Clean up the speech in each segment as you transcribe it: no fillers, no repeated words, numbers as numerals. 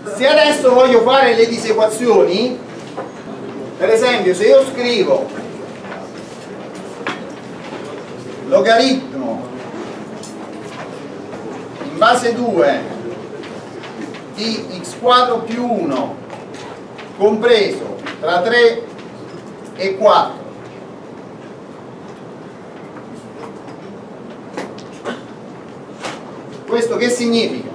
Se adesso voglio fare le disequazioni, per esempio se io scrivo logaritmo in base 2 di x quadro più 1 compreso tra 3 e 4, questo che significa?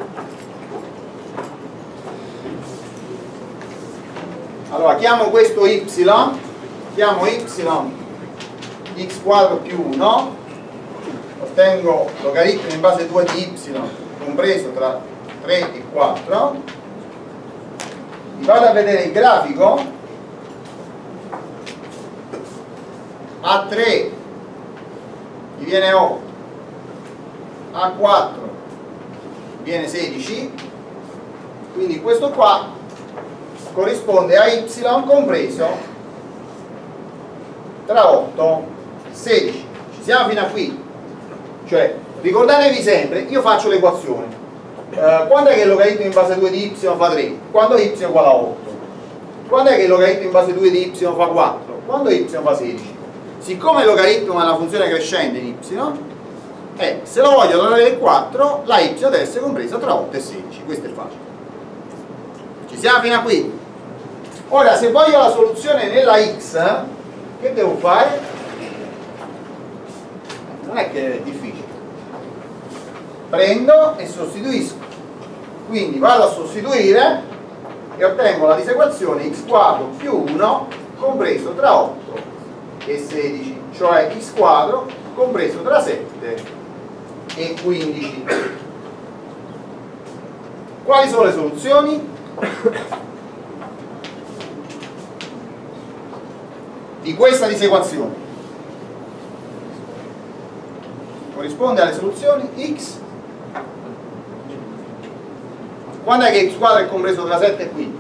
Allora chiamo questo y, chiamo y x quadro più 1, ottengo logaritmo in base 2 di y compreso tra 3 e 4, vado a vedere il grafico, a 3 mi viene 8, a 4 viene 16, quindi questo qua corrisponde a y compreso tra 8 e 16. Ci siamo fino a qui. Cioè, ricordatevi sempre, io faccio l'equazione. Quando è che il logaritmo in base 2 di y fa 3? Quando y è uguale a 8. Quando è che il logaritmo in base 2 di y fa 4? Quando y fa 16. Siccome il logaritmo è una funzione crescente in y, se lo voglio togliere il 4, la y deve essere compresa tra 8 e 16. Questo è facile. Ci siamo fino a qui. Ora, se voglio la soluzione nella x, che devo fare? Non è che è difficile. Prendo e sostituisco. Quindi vado a sostituire e ottengo la disequazione x quadro più 1 compreso tra 8 e 16, cioè x quadro compreso tra 7 e 15. Quali sono le soluzioni? Di questa disequazione corrisponde alle soluzioni x. Quando è che x quadro è compreso tra 7 e 15?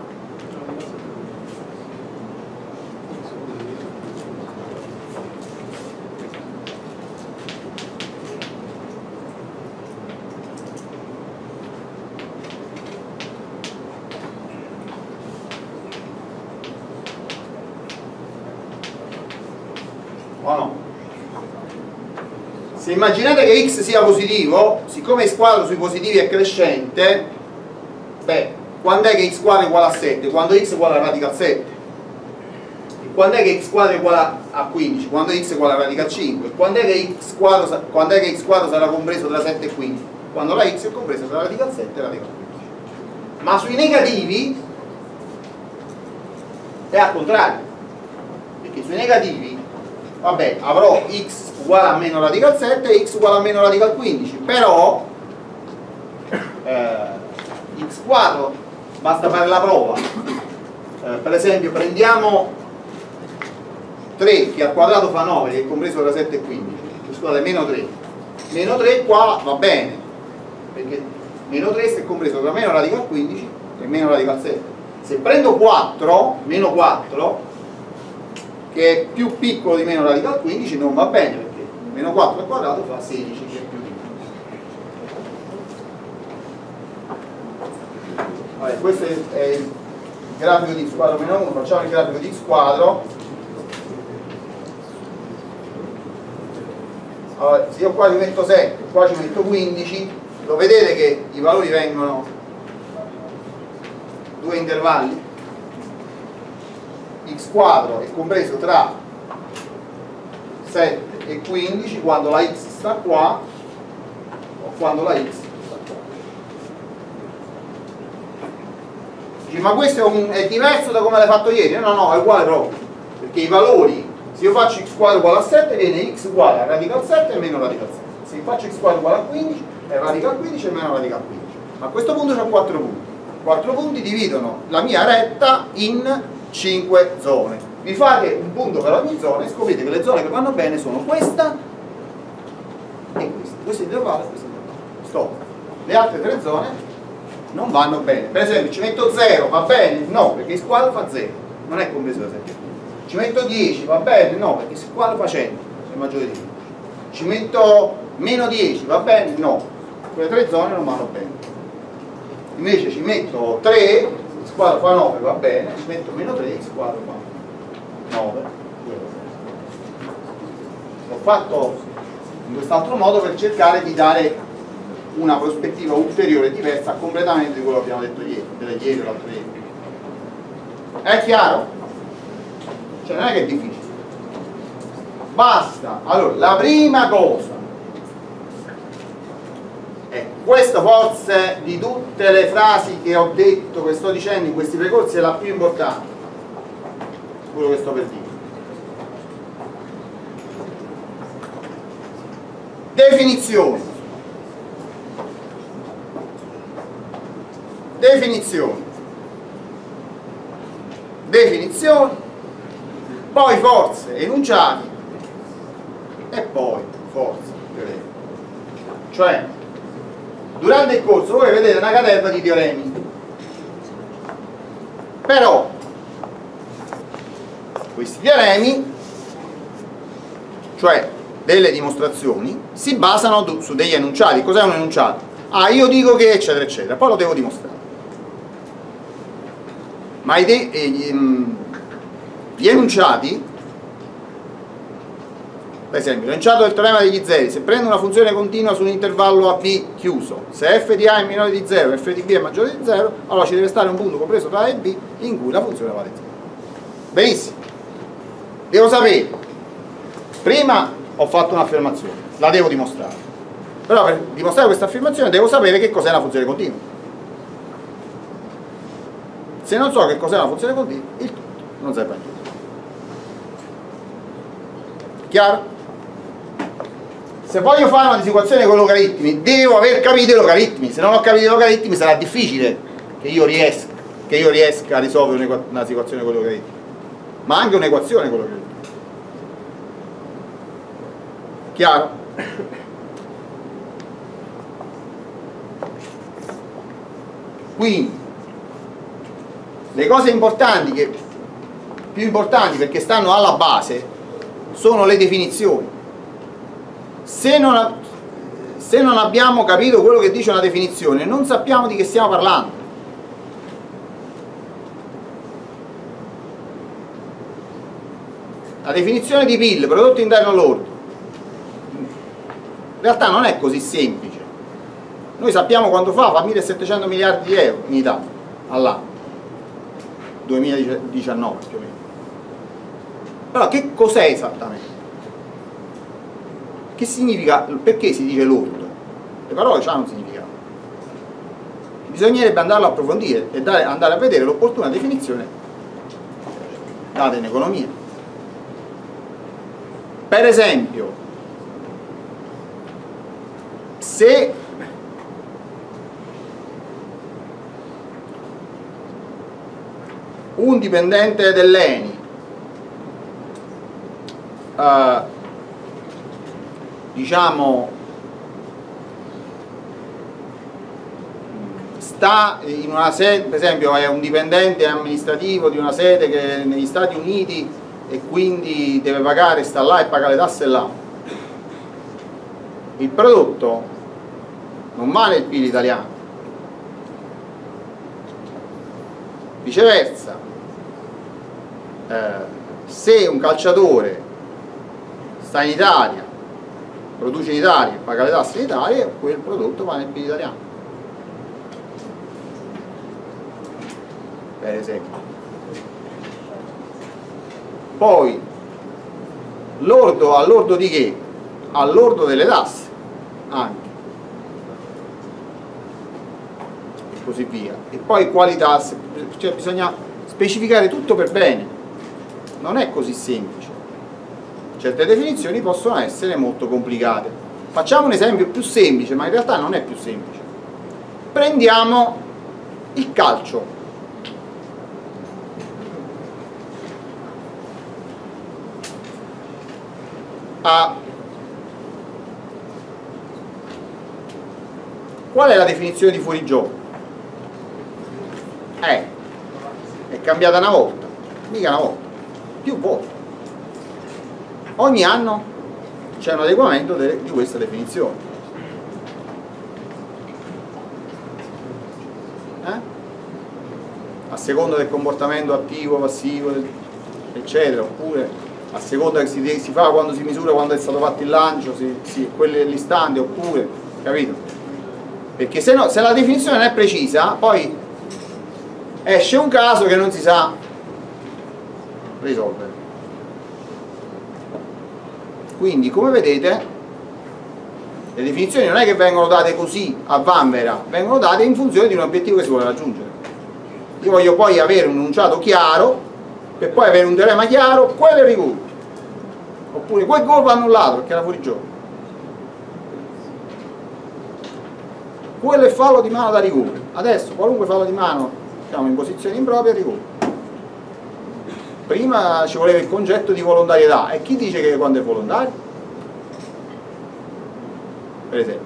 O no? Se immaginate che x sia positivo, siccome x quadro sui positivi è crescente, beh, quando è che x quadro è uguale a 7? Quando x è uguale a radica 7. E quando è che x quadro è uguale a 15? Quando x è uguale a radica 5. Quando è che x quadro sarà compreso tra 7 e 15? Quando la x è compresa tra radica 7 e radica 15. Ma sui negativi è al contrario, perché sui negativi, vabbè, avrò x uguale a meno radical 7 e x uguale a meno radical 15, però x quadro, basta fare la prova. Per esempio prendiamo 3 che al quadrato fa 9, che è compreso tra 7 e 15, scusate, meno 3 qua va bene, perché meno 3 è compreso tra meno radical 15 e meno radical 7. Se prendo 4, meno 4, che è più piccolo di meno radical 15, non va bene, perché meno 4 al quadrato fa 16, che è più piccolo. Vabbè, questo è il grafico di x quadro meno 1, facciamo il grafico di x quadro. Allora, se io qua ci metto 7, qua ci metto 15, lo vedete che i valori vengono due intervalli. X quadro è compreso tra 7 e 15 quando la x sta qua o quando la x sta qua. Dici, ma questo è diverso da come l'hai fatto ieri? No, è uguale proprio, perché i valori, se io faccio x quadro uguale a 7 viene x uguale a radical 7 e meno radical 7, se io faccio x quadro uguale a 15 è radical 15 e meno radical 15. Ma a questo punto c'ho 4 punti. 4 punti dividono la mia retta in 5 zone. Vi fate un punto per ogni zona e scoprite che le zone che vanno bene sono questa e questa. Questo è intervallo e questo è intervallo. Stop. Le altre 3 zone non vanno bene. Per esempio ci metto 0, va bene? No, perché il quadro fa 0, non è compreso da 7. Ci metto 10, va bene? No, perché il quadro fa 100, è maggiore di 10. Ci metto meno 10, va bene? No. Quelle 3 zone non vanno bene. invece ci metto 3, x quadro fa 9, va bene, ci metto meno 3, x quadro fa 9. L'ho fatto in quest'altro modo per cercare di dare una prospettiva ulteriore diversa completamente di quello che abbiamo detto ieri o l'altro ieri. È chiaro? Cioè non è che è difficile. Basta. Allora, la prima cosa, e questo forse di tutte le frasi che ho detto, che sto dicendo in questi percorsi, è la più importante, quello che sto per dire. Definizioni. Definizioni. Definizioni, poi forze, enunciati e poi forze, teoremi. Cioè, durante il corso voi vedete una caterva di teoremi, però questi teoremi, cioè delle dimostrazioni, si basano su degli enunciati. Cos'è un enunciato? Ah, io dico che eccetera eccetera, poi lo devo dimostrare. Ma gli enunciati, per esempio, l'enunciato del teorema degli zeri: se prendo una funzione continua su un intervallo AB chiuso, se f di A è minore di 0 e f di B è maggiore di 0, allora ci deve stare un punto compreso tra A e B in cui la funzione vale 0. Benissimo. Devo sapere, prima ho fatto un'affermazione, la devo dimostrare, però per dimostrare questa affermazione devo sapere che cos'è una funzione continua. Se non so che cos'è una funzione continua, il tutto non serve a niente. Chiaro? Se voglio fare una disequazione con logaritmi, devo aver capito i logaritmi. Se non ho capito i logaritmi sarà difficile che io riesca a risolvere una disequazione con logaritmi, ma anche un'equazione con logaritmi. Chiaro? Quindi le cose importanti, più importanti perché stanno alla base, sono le definizioni. Se non abbiamo capito quello che dice una definizione, non sappiamo di che stiamo parlando. La definizione di PIL, prodotto interno lordo, in realtà non è così semplice. Noi sappiamo quanto fa 1700 miliardi di euro in Italia all'anno, 2019 più o meno. Però che cos'è esattamente? Che significa? Perché si dice lordo? Le parole hanno un significato. Bisognerebbe andarlo a approfondire e andare a vedere l'opportuna definizione data in economia. Per esempio, se un dipendente dell'ENI diciamo sta in una sede, per esempio è un dipendente amministrativo di una sede che è negli Stati Uniti e quindi deve pagare, sta là e paga le tasse là, il prodotto non vale il PIL italiano. Viceversa, se un calciatore sta in Italia, produce in Italia e paga le tasse in Italia, quel prodotto va nel PIL italiano, per esempio. Poi lordo all'ordo di che? All'ordo delle tasse anche, e così via. E poi quali tasse? Cioè bisogna specificare tutto per bene, non è così semplice. Certe definizioni possono essere molto complicate. Facciamo un esempio più semplice, ma in realtà non è più semplice. Prendiamo il calcio. Qual è la definizione di fuorigioco? È cambiata una volta, mica una volta, più volte. Ogni anno c'è un adeguamento di questa definizione. a seconda del comportamento attivo, passivo, eccetera, oppure a seconda che si fa quando si misura, quando è stato fatto il lancio, quello dell'istante, oppure, capito? Perché se la definizione non è precisa, poi esce un caso che non si sa risolvere. Quindi, come vedete, le definizioni non è che vengono date così a vanvera, vengono date in funzione di un obiettivo che si vuole raggiungere. Io voglio poi avere un enunciato chiaro, per poi avere un teorema chiaro, quello è rigore. Oppure quel gol va annullato perché era fuori gioco. Quello è fallo di mano da rigore. Adesso qualunque fallo di mano, diciamo, in posizione impropria è rigore. Prima ci voleva il concetto di volontarietà, e chi dice che quando è volontario? Per esempio.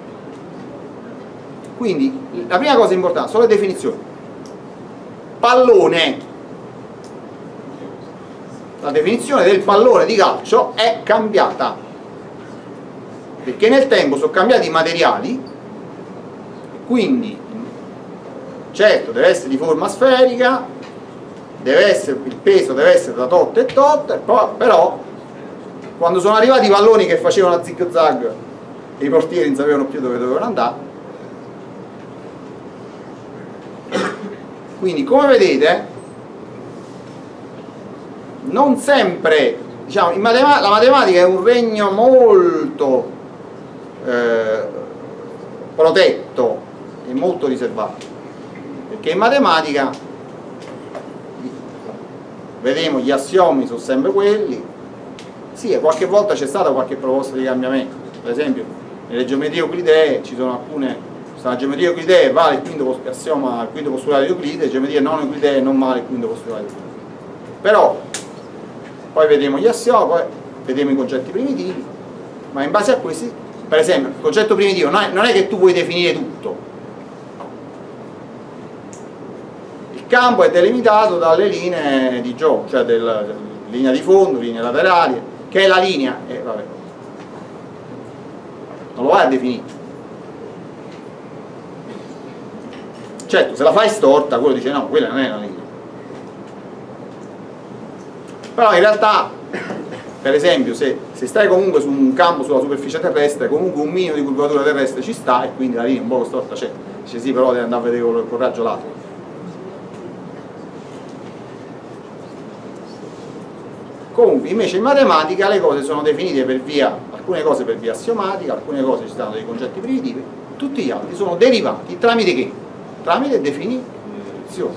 Quindi la prima cosa importante sono le definizioni. Pallone. La definizione del pallone di calcio è cambiata, perché nel tempo sono cambiati i materiali, quindi certo deve essere di forma sferica, il peso deve essere da tot e tot, però quando sono arrivati i palloni che facevano a zig zag e i portieri non sapevano più dove dovevano andare, quindi come vedete non sempre, diciamo, la matematica è un regno molto protetto e molto riservato, perché in matematica vedremo gli assiomi sono sempre quelli. Sì, qualche volta c'è stata qualche proposta di cambiamento, per esempio nelle geometrie euclidee ci sono alcune, la geometria euclidea vale il quinto assioma, il quinto postulato di Euclide, geometria non euclidea non vale il quinto postulato di Euclide. Però poi vedremo gli assiomi, poi vedremo i concetti primitivi, ma in base a questi, per esempio, il concetto primitivo non è che tu puoi definire tutto. Il campo è delimitato dalle linee di gioco, cioè linea di fondo, linee laterali, che è la linea, vabbè, non lo vai a definire. Certo, se la fai storta, quello dice no, quella non è la linea. Però in realtà, per esempio, se stai comunque su un campo sulla superficie terrestre, comunque un minimo di curvatura terrestre ci sta, e quindi la linea un po' storta c'è. Dice sì, però devi andare a vedere col raggio lato. Comunque invece in matematica le cose sono definite per via, alcune cose per via assiomatica, alcune cose ci stanno dei concetti primitivi, tutti gli altri sono derivati tramite che? Tramite definizione.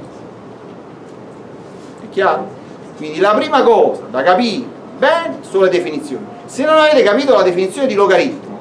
È chiaro? Quindi la prima cosa da capire bene sono le definizioni. Se non avete capito la definizione di logaritmo,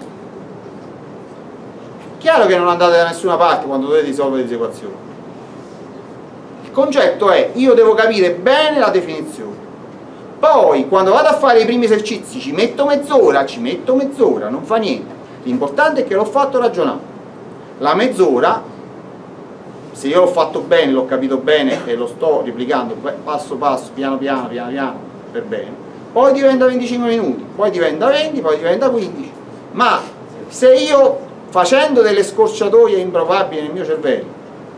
è chiaro che non andate da nessuna parte quando dovete risolvere queste equazioni. Il concetto è: io devo capire bene la definizione. Poi quando vado a fare i primi esercizi ci metto mezz'ora, non fa niente. L'importante è che l'ho fatto ragionare. La mezz'ora, se io l'ho fatto bene, l'ho capito bene e lo sto replicando passo passo, piano piano, per bene, poi diventa 25 minuti, poi diventa 20, poi diventa 15. Ma se io, facendo delle scorciatoie improbabili nel mio cervello,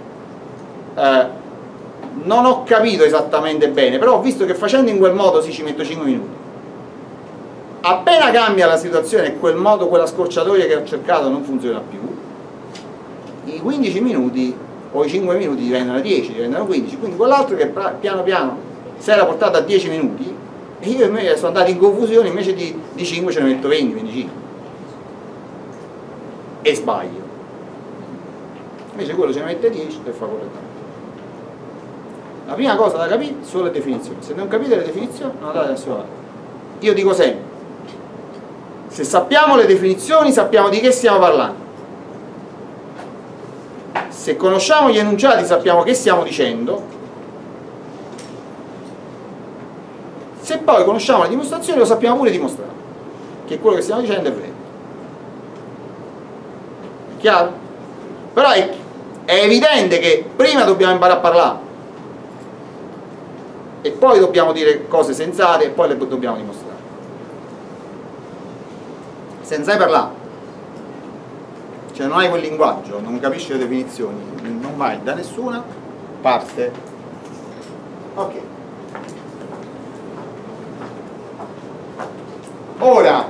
non ho capito esattamente bene, però ho visto che facendo in quel modo ci metto 5 minuti. Appena cambia la situazione e quel modo, quella scorciatoia che ho cercato non funziona più, i 15 minuti o i 5 minuti diventano 10, diventano 15, quindi quell'altro che piano piano si era portato a 10 minuti, e io invece sono andato in confusione, invece di 5 ce ne metto 20, 25 e sbaglio, invece quello ce ne mette 10 e fa correttamente. La prima cosa da capire sono le definizioni. Se non capite le definizioni non andate da nessuna parte. Io dico sempre, se sappiamo le definizioni sappiamo di che stiamo parlando. Se conosciamo gli enunciati sappiamo che stiamo dicendo. Se poi conosciamo le dimostrazioni lo sappiamo pure dimostrare, che quello che stiamo dicendo è vero. È chiaro? Però è evidente che prima dobbiamo imparare a parlare e poi dobbiamo dire cose sensate e poi le dobbiamo dimostrare. Se non sai parlare, cioè non hai quel linguaggio, non capisci le definizioni, non vai da nessuna parte. Ok. Ora,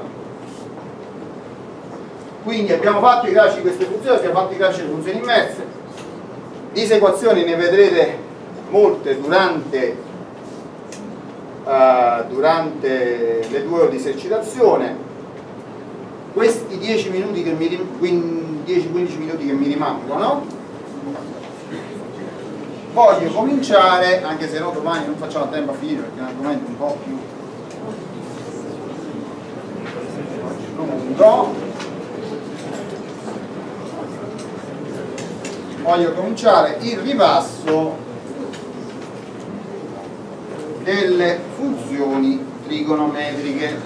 quindi abbiamo fatto i grafici di queste funzioni, abbiamo fatto i grafici delle funzioni immerse. Disequazioni ne vedrete molte durante le 2 ore di esercitazione. Questi 10-15 minuti che mi rimangono, voglio cominciare, anche se no domani non facciamo tempo a finire perché è un argomento un po' più lungo. Voglio cominciare il ripasso delle funzioni trigonometriche,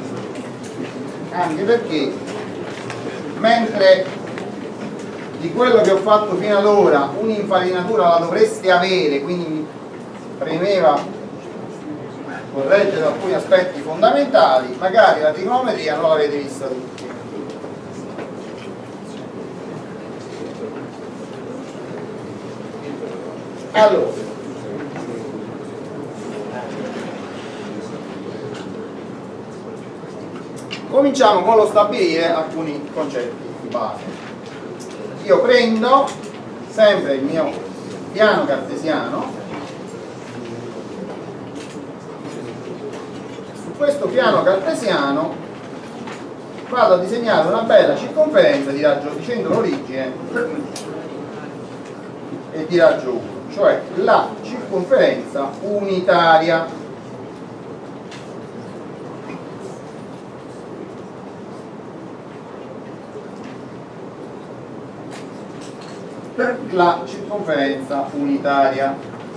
anche perché mentre di quello che ho fatto fino ad ora un'infarinatura la dovreste avere, quindi mi premeva correggere alcuni aspetti fondamentali, magari la trigonometria non l'avete vista tutti. Allora, cominciamo con lo stabilire alcuni concetti di base. Io prendo sempre il mio piano cartesiano. Su questo piano cartesiano vado a disegnare una bella circonferenza di raggio di centro d'origine e di raggio 1, cioè la circonferenza unitaria. La circonferenza unitaria.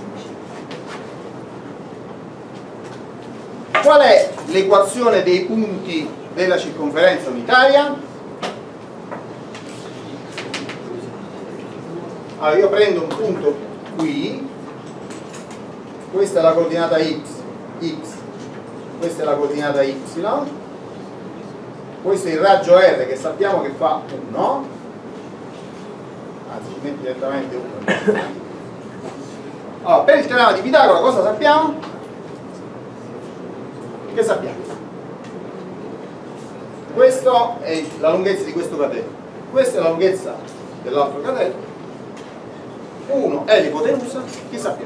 Qual è l'equazione dei punti della circonferenza unitaria? Allora io prendo un punto qui, questa è la coordinata x, questa è la coordinata y, questo è il raggio r che sappiamo che fa 1, anzi ci metti direttamente 1. Allora, per il teorema di Pitagora cosa sappiamo? Che sappiamo? Questa è la lunghezza di questo cateno, questa è la lunghezza dell'altro cateno, 1 è l'ipotenusa, che sappiamo?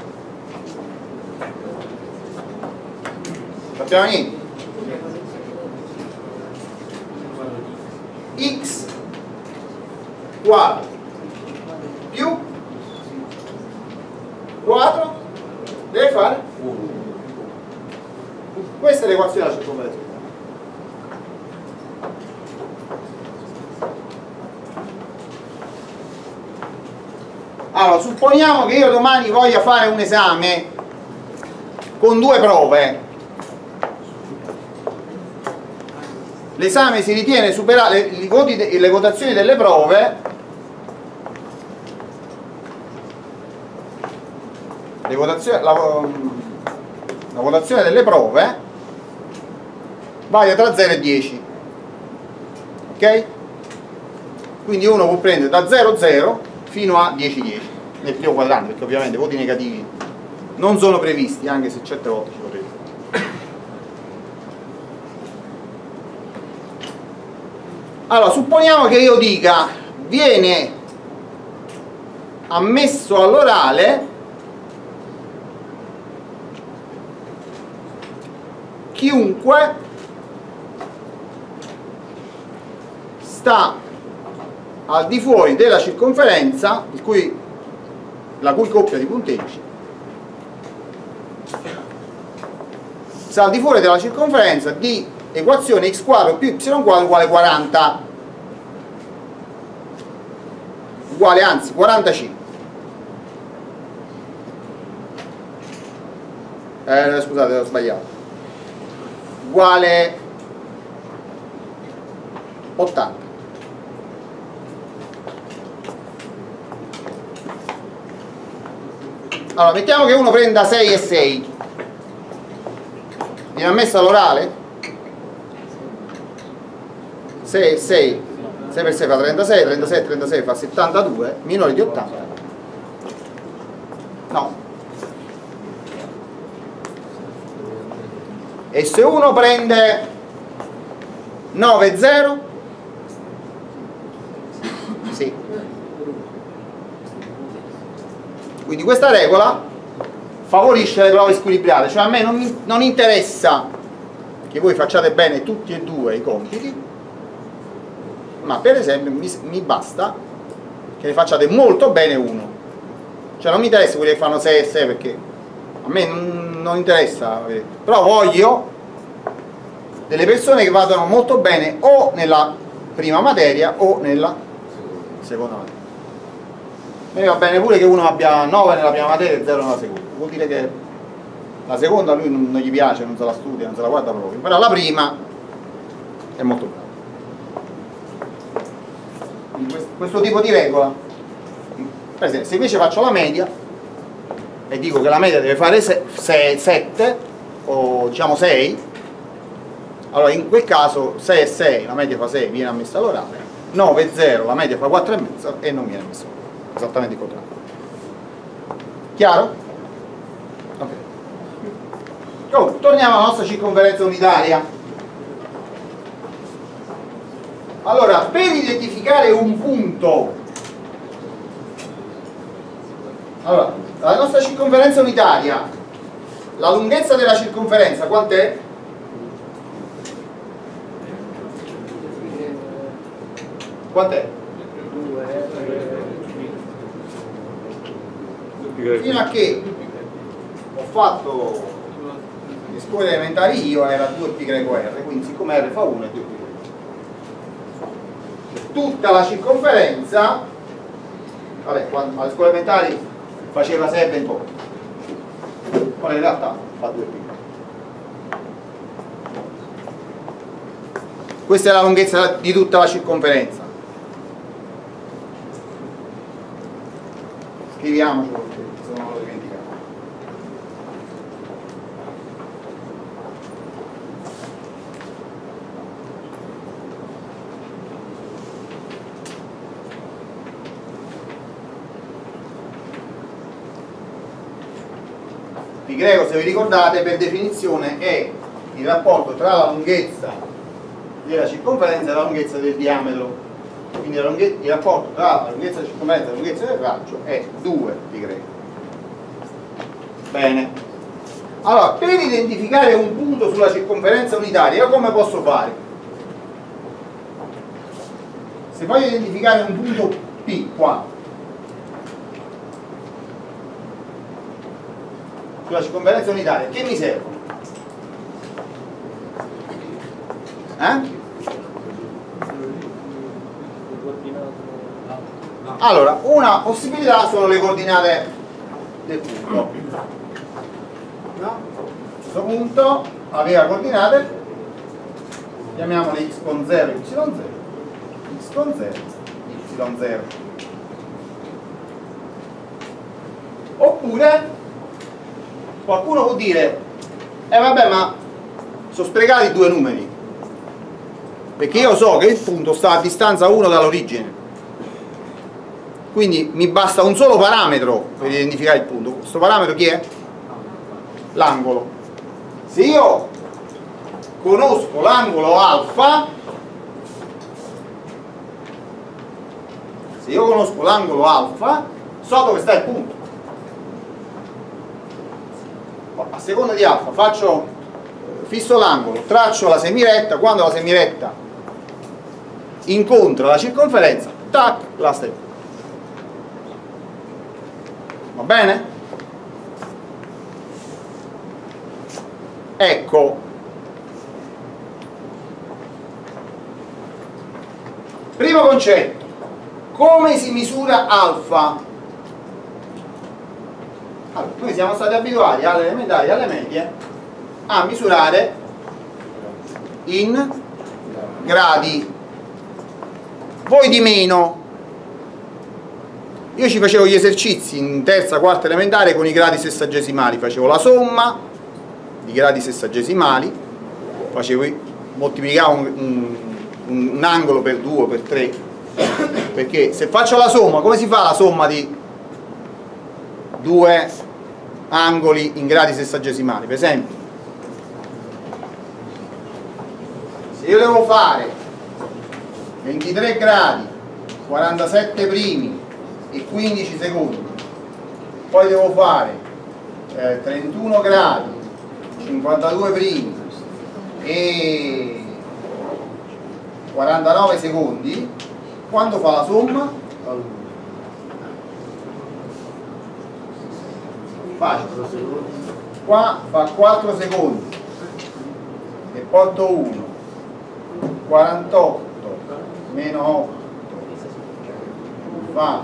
Sappiamo niente. X quadro più 4 deve fare 1. Questa è l'equazione della circonferenza. Allora, supponiamo che io domani voglia fare un esame con 2 prove. L'esame si ritiene superare le votazioni delle prove. La votazione delle prove varia tra 0 e 10. Ok? Quindi uno può prendere da 0 0 fino a 10 10 nel primo quadrante, perché ovviamente voti negativi non sono previsti, anche se certe volte ci potete. Allora, supponiamo che io dica viene ammesso all'orale chiunque sta al di fuori della circonferenza la cui coppia di punteggi sta al di fuori della circonferenza di equazione x quadro più y quadro uguale 40, uguale anzi 45. Scusate, ho sbagliato, uguale 80. Allora, mettiamo che uno prenda 6 e 6, viene ammesso all'orale 6 e 6, 6 per 6 fa 36, 36 e 36 fa 72, minore di 80 no. E se uno prende 9,0? Sì. Quindi questa regola favorisce le prove squilibrate, cioè a me non interessa che voi facciate bene tutti e due i compiti, ma per esempio mi basta che ne facciate molto bene uno. Cioè non mi interessa quelli che fanno 6 e 6, perché a me non interessa, però voglio delle persone che vadano molto bene o nella prima materia o nella seconda materia. A me va bene pure che uno abbia 9 nella prima materia e 0 nella seconda, vuol dire che la seconda a lui non gli piace, non se la studia, non se la guarda proprio, però la prima è molto brava. Questo tipo di regola, per esempio, se invece faccio la media e dico che la media deve fare 7 o diciamo 6, allora in quel caso 6 e 6, la media fa 6, viene ammessa all'orale, 9 e 0, la media fa 4,5 e non viene ammessa all'orale, esattamente il contrario. Chiaro? Ok. Oh, torniamo alla nostra circonferenza unitaria. Allora, per identificare un punto, allora, la nostra circonferenza unitaria, la lunghezza della circonferenza quant'è? Quant'è? Fino a che ho fatto le scuole elementari io era 2πr, quindi siccome r fa 1 è 2πr. Tutta la circonferenza, vabbè, alle scuole elementari faceva 6 e 28, ma in realtà fa 2π. Questa è la lunghezza di tutta la circonferenza. Scriviamocelo perché se no lo dimentichiamo. Pi greco, se vi ricordate, per definizione è il rapporto tra la lunghezza della circonferenza e la lunghezza del diametro. Quindi il rapporto tra la lunghezza della circonferenza e la lunghezza del raggio è 2 pi greco. Bene. Allora, per identificare un punto sulla circonferenza unitaria, come posso fare? Se voglio identificare un punto P qua, sulla circonferenza unitaria, che mi servono? Allora, una possibilità sono le coordinate del punto. No? Questo punto aveva coordinate, chiamiamole x con 0, y0, x con 0, y0. Oppure qualcuno può dire vabbè, ma sono sprecati due numeri, perché io so che il punto sta a distanza 1 dall'origine, quindi mi basta un solo parametro per identificare il punto. Questo parametro chi è? L'angolo. Se io conosco l'angolo alfa, so dove sta il punto. A seconda di alfa fisso l'angolo, traccio la semiretta, quando la semiretta incontra la circonferenza, tac, la stella. Va bene? Ecco, primo concetto, come si misura alfa? Allora, noi siamo stati abituati alle elementari e alle medie a misurare in gradi, voi di meno. Io ci facevo gli esercizi in terza, quarta elementare con i gradi sessagesimali, facevo la somma di gradi sessagesimali, moltiplicavo un angolo per 2 o per 3, perché se faccio la somma, come si fa la somma di due angoli in gradi sessagesimali? Per esempio se io devo fare 23 gradi, 47 primi e 15 secondi, poi devo fare 31 gradi, 52 primi e 49 secondi, quando fa la somma? Facile. Qua fa 4 secondi e porto 1, 48 meno 8 fa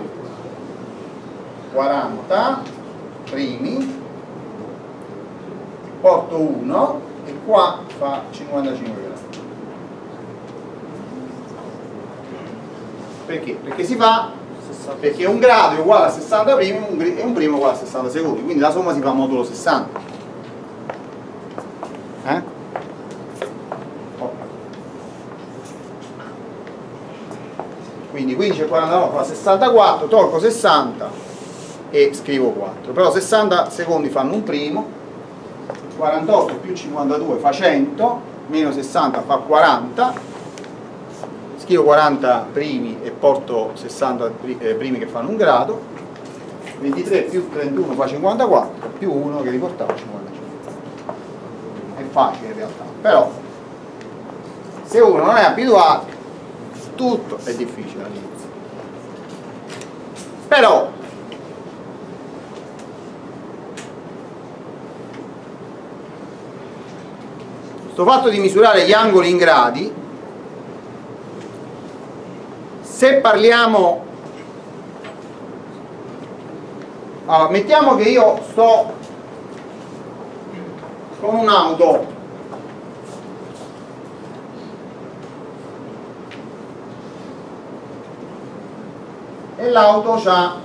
40 primi, porto 1 e qua fa 55 gradi. Perché? Perché si fa, perché un grado è uguale a 60 primi e un primo è uguale a 60 secondi, quindi la somma si fa modulo 60. Quindi 15 e 49 fa 64, tolgo 60 e scrivo 4, però 60 secondi fanno un primo, 48 più 52 fa 100, meno 60 fa 40, scrivo 40 primi e porto 60 primi che fanno un grado, 23 più 31 fa 54, più 1 che riportava 55. È facile in realtà, però se uno non è abituato tutto è difficile all'inizio. Però sto fatto di misurare gli angoli in gradi, se parliamo, allora, mettiamo che io sto con un'auto e l'auto c'ha,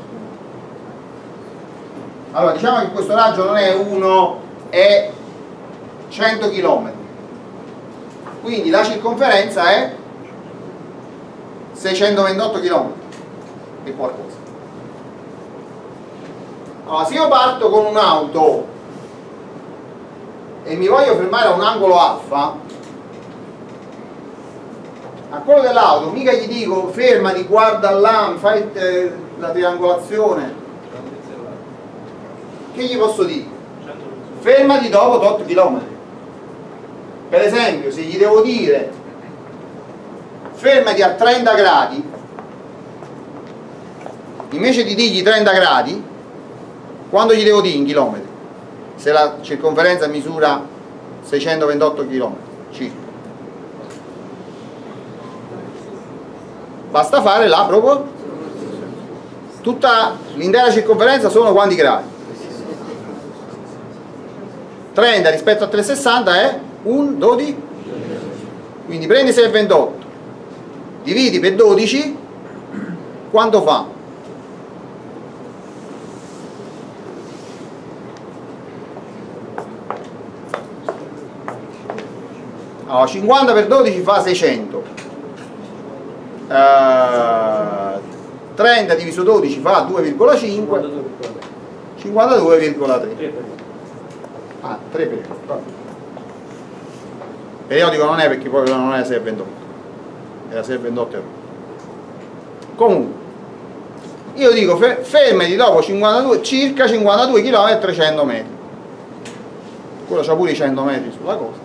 allora diciamo che questo raggio non è 1, è 100 km, quindi la circonferenza è 628 km e qualcosa. Allora, se io parto con un'auto e mi voglio fermare a un angolo alfa, a quello dell'auto mica gli dico fermati, guarda là, fai la triangolazione. Che gli posso dire? Fermati dopo 8 km. Per esempio, se gli devo dire fermati a 30 gradi, invece di dirgli 30 gradi, quando gli devo dire in chilometri? Se la circonferenza misura 628 km circa. Basta fare la proprio tutta l'intera circonferenza sono quanti gradi? 30 rispetto a 360 è un 12, quindi prendi 6,28 dividi per 12, quanto fa? Allora, 50 per 12 fa 600, 30 diviso 12 fa 2,5, 52,3. Ah, 3 periodico. Periodico non è perché poi non è 6,28, era 6,28 euro. Comunque, io dico fermati dopo 52, circa 52 km e 300 metri. Quello c'ha pure i 100 metri sulla costa.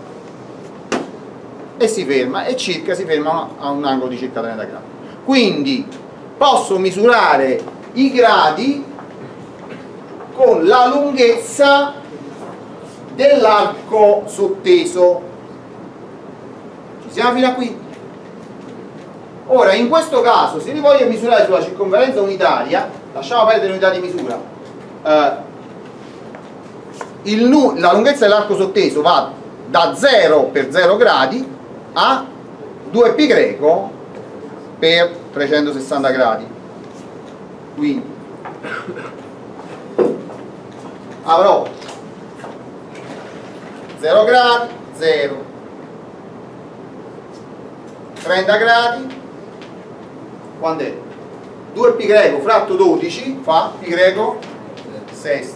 E si ferma, e circa si ferma a un angolo di circa 30 gradi. Quindi posso misurare i gradi con la lunghezza dell'arco sotteso. Ci siamo fino a qui? Ora, in questo caso, se li voglio misurare sulla circonferenza unitaria, lasciamo perdere l'unità di misura, la lunghezza dell'arco sotteso va da 0 per 0 gradi a 2π greco per 360 gradi. Quindi avrò 0 gradi, 0, 30 gradi, quando è? 2π greco fratto 12 fa π greco sesti,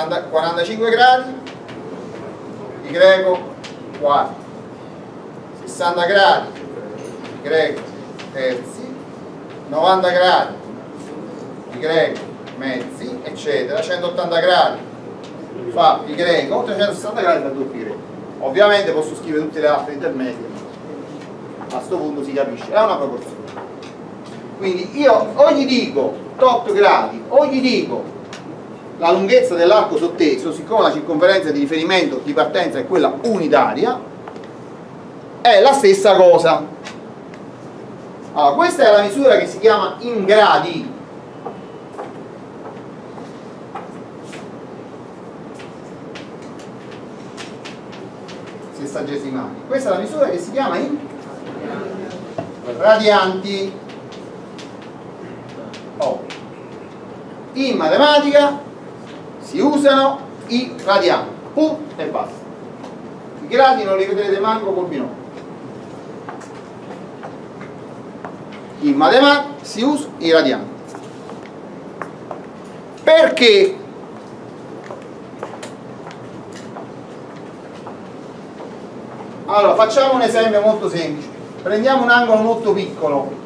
45 gradi, π greco quarti, 60 gradi pi greco terzi, 90 gradi pi greco mezzi, eccetera, 180 gradi fa pi greco, 360 gradi fa 2 pi greco. Ovviamente posso scrivere tutte le altre intermedie, a questo punto si capisce, è una proporzione. Quindi io o gli dico tot gradi o gli dico la lunghezza dell'arco sotteso, siccome la circonferenza di riferimento di partenza è quella unitaria, è la stessa cosa. Allora, questa è la misura che si chiama in gradi. Sessagesimali. Questa è la misura che si chiama in radianti. Oh. In matematica si usano i radiani, e basta. I gradi non li vedrete manco col binocolo. In matematica si usano i radiani. Perché? Allora, facciamo un esempio molto semplice. Prendiamo un angolo molto piccolo.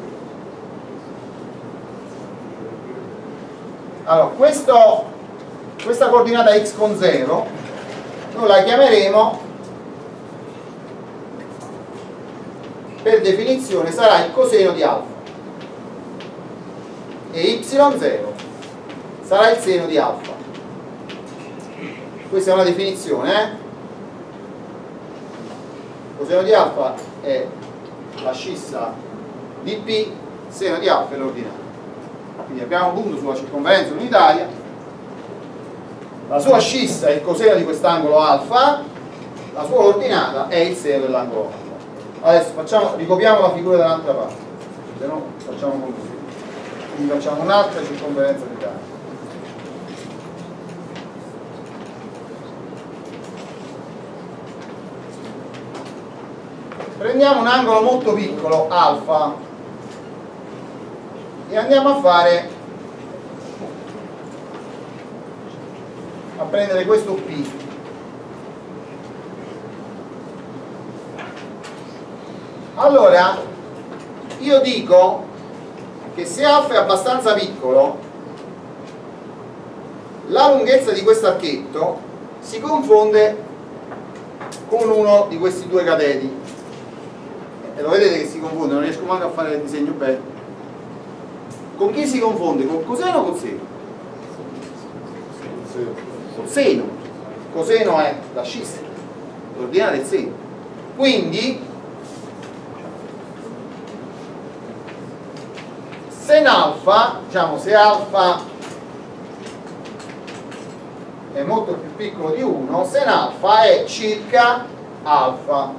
Allora, questa coordinata x con 0 noi la chiameremo, per definizione sarà il coseno di alfa, e y0 sarà il seno di alfa. Questa è una definizione, coseno di alfa è la scissa di P, seno di alfa è l'ordinata. Quindi abbiamo un punto sulla circonferenza unitaria, la sua scissa è il coseno di quest'angolo alfa, la sua ordinata è il seno dell'angolo alfa. Adesso ricopiamo la figura dall'altra parte, se no facciamo confusione. Quindi facciamo un'altra circonferenza unitaria. Prendiamo un angolo molto piccolo, alfa, e andiamo a prendere questo P. Allora io dico che se alfa è abbastanza piccolo, la lunghezza di questo archetto si confonde con uno di questi due cateti, e lo vedete che si confonde, non riesco manco a fare il disegno bene. Con chi si confonde? Col coseno o col seno? Col seno. Il coseno è la scissa, l'ordinata del seno. Quindi sen alfa, diciamo, se alfa è molto più piccolo di 1, sen alfa è circa alfa.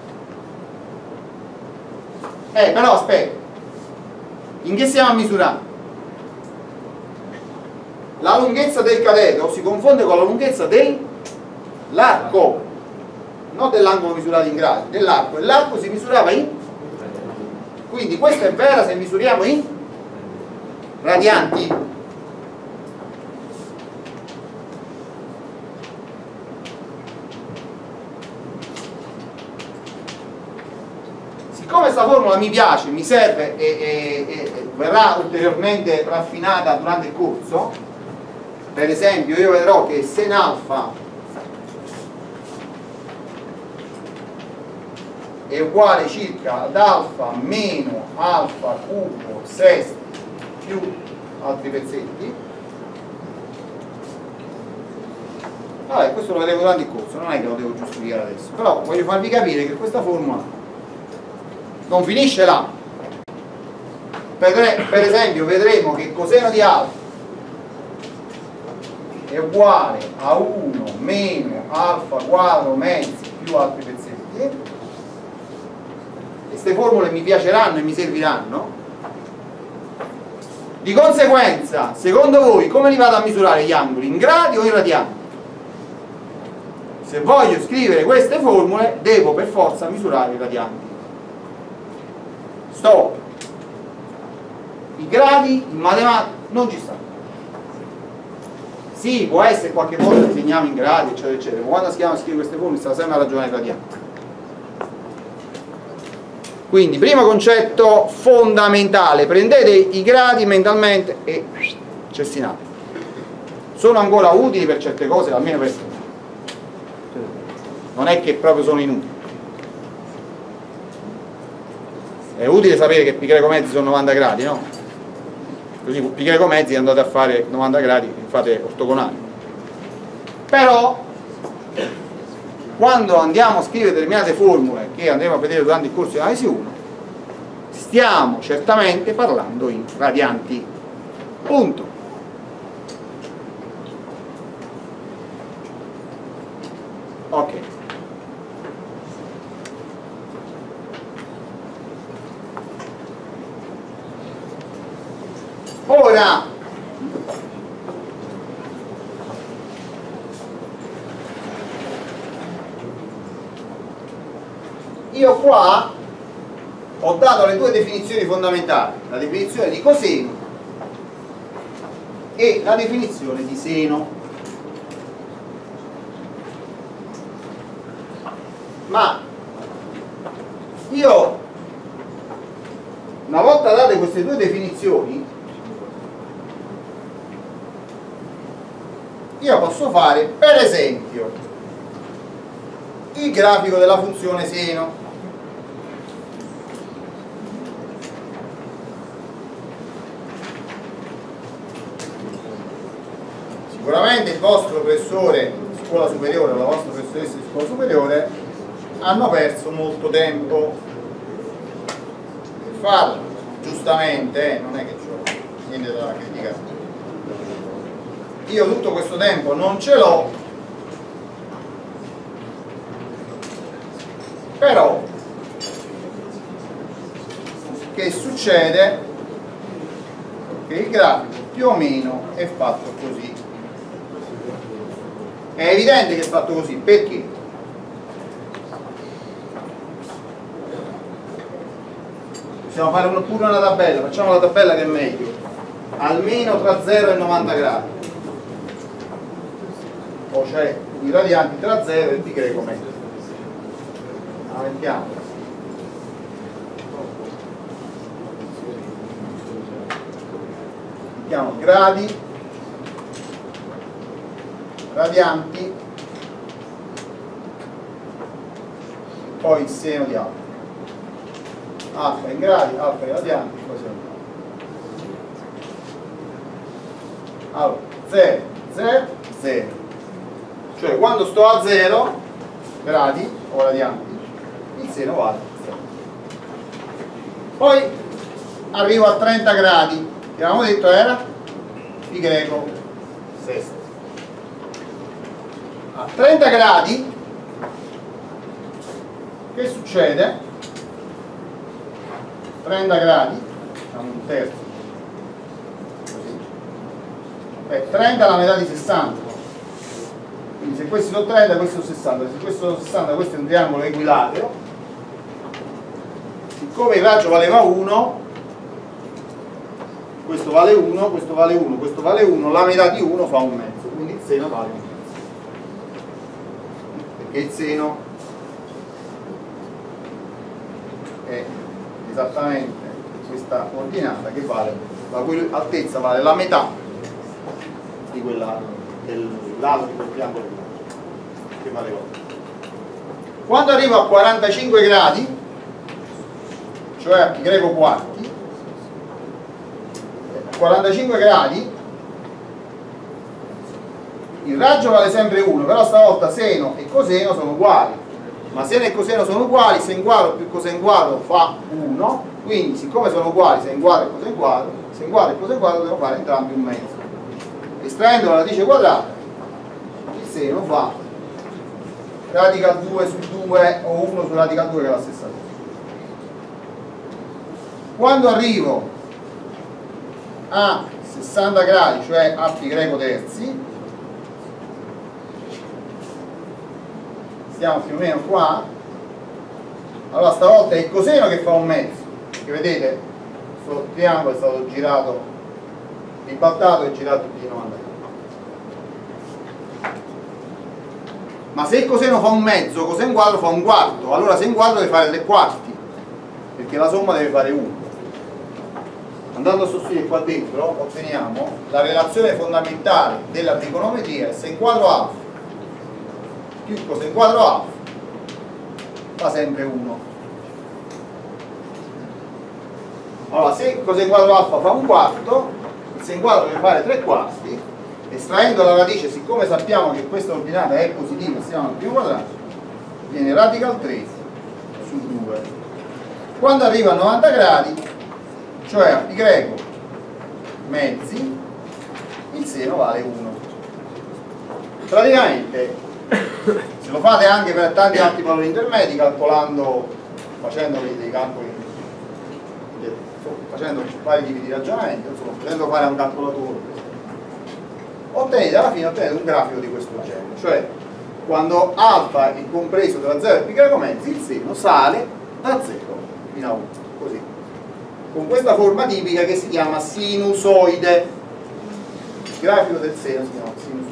Però aspetta, in che stiamo a misurare? La lunghezza del cateto si confonde con la lunghezza dell'arco, non dell'angolo misurato in gradi, dell'arco, e l'arco si misurava in, quindi questa è vera se misuriamo in radianti. Siccome questa formula mi piace, mi serve e verrà ulteriormente raffinata durante il corso, per esempio io vedrò che sen alfa è uguale circa ad alfa meno alfa cubo sesti più altri pezzetti. Vabbè, questo lo vedremo durante il corso, non è che lo devo giustificare adesso, però voglio farvi capire che questa formula non finisce là. Per esempio vedremo che il coseno di alfa è uguale a 1 meno alfa quadro mezzi più altri pezzetti, e queste formule mi piaceranno e mi serviranno. Di conseguenza, secondo voi come li vado a misurare gli angoli? In gradi o in radiani? Se voglio scrivere queste formule devo per forza misurare i radianti. Stop. I gradi in matematica non ci stanno. Sì, può essere qualche volta disegniamo in gradi eccetera eccetera, ma quando si chiama a scrivere queste formule sta sempre a ragionare radianti. Quindi primo concetto fondamentale, prendete i gradi mentalmente e cestinate. Sono ancora utili per certe cose, almeno per non è che proprio sono inutili. È utile sapere che pi greco mezzi sono 90 gradi, no? Così pi greco mezzi andate a fare 90 gradi, fate ortogonali. Però quando andiamo a scrivere determinate formule che andremo a vedere durante il corso di analisi 1, stiamo certamente parlando in radianti. Punto. Ok. Ora io qua ho dato le due definizioni fondamentali, la definizione di coseno e la definizione di seno. Ma io, una volta date queste due definizioni, io posso fare per esempio il grafico della funzione seno. Sicuramente il vostro professore di scuola superiore o la vostra professoressa di scuola superiore hanno perso molto tempo per farlo, giustamente, non è che c'ho niente da criticare. Io tutto questo tempo non ce l'ho, però che succede? Che il grafico più o meno è fatto così. È evidente che è fatto così, perché? Possiamo fare pure una tabella, facciamo la tabella che è meglio, almeno tra 0 e 90 gradi, o cioè i radianti tra 0 e pi greco medio. La mettiamo. Mettiamo gradi, radianti, poi il seno di alfa. Alfa in gradi, alfa in radianti, poi seno di alfa. Allora, 0, 0, 0. Cioè quando sto a 0 gradi o radianti, il seno vale 0. Poi arrivo a 30 gradi, che avevamo detto era pi greco sesto. A 30 gradi che succede? 30 gradi, facciamo un terzo, così. 30 è la metà di 60, quindi se questi sono 30 questi sono 60, se questi sono 60 questo è un triangolo equilatero. Siccome il raggio valeva 1, questo vale 1, questo vale 1, questo vale 1, la metà di 1 fa un mezzo, quindi il seno vale un mezzo, perché il seno è esattamente questa ordinata che vale, la cui altezza vale la metà di quella del lato di quel triangolo che vale 8. Quando arrivo a 45 gradi, cioè a pi greco quarti, 45 gradi il raggio vale sempre 1, però stavolta seno e coseno sono uguali, ma seno e coseno sono uguali, sen quadro più cosen quadro fa 1, quindi siccome sono uguali sen quadro e cosen quadro devo fare entrambi un mezzo. Estraendo la radice quadrata il seno fa radical 2 su 2 o 1 su radical 2 che è la stessa cosa. Quando arrivo a 60 gradi, cioè a pi greco terzi, stiamo più o meno qua, allora stavolta è il coseno che fa un mezzo, che vedete questo triangolo è stato girato, ribaltato e girato di 90 gradi. Ma se il coseno fa un mezzo, coseno quadro fa un quarto, allora sen quadro deve fare 3 quarti, perché la somma deve fare 1. Andando a sostituire qua dentro otteniamo la relazione fondamentale della trigonometria: sen quadro alfa più coseno quadro alfa fa sempre 1. Allora, se coseno quadro alfa fa un quarto, il sen quadro deve fare 3 quarti. Estraendo la radice, siccome sappiamo che questa ordinata è positiva, stiamo al primo quadrato, viene radical 3 su 2. Quando arriva a 90 gradi, cioè a pi greco mezzi, il seno vale 1. Praticamente, se lo fate anche per tanti altri valori intermedi, calcolando, facendo dei calcoli, facendo vari tipi di ragionamento, insomma, potendo fare un calcolatore, ottenete alla fine un grafico di questo genere, cioè quando alfa è compreso tra 0 e pi greco mezzi, il seno sale da 0 fino a 1, così, con questa forma tipica che si chiama sinusoide. Il grafico del seno si chiama sinusoide,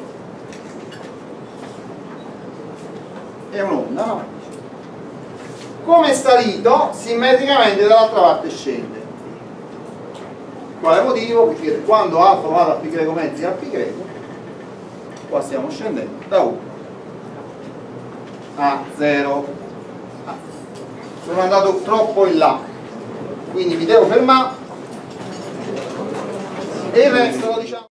è un'onda, no? Come è salito, simmetricamente dall'altra parte scende. Quale motivo? Perché quando alfa va da pi greco mezzi a pi greco, qua stiamo scendendo da 1 a 0. Sono andato troppo in là, quindi mi devo fermare e il resto lo diciamo.